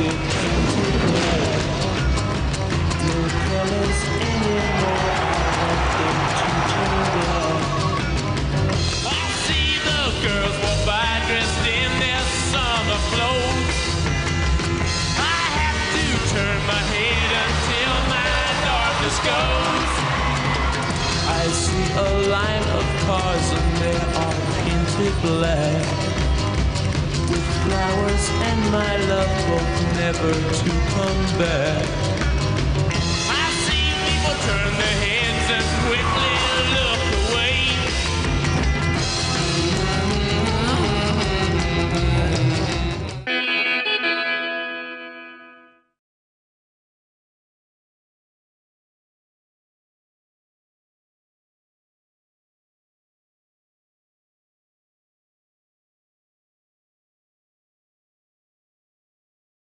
get painted black. No colors anymore, I want them to turn black. I see the girls walk by dressed in their summer clothes. I have to turn my head until my darkness goes. I see a line of cars and they are painted black, with flowers and my love both never to come back. I see people turn their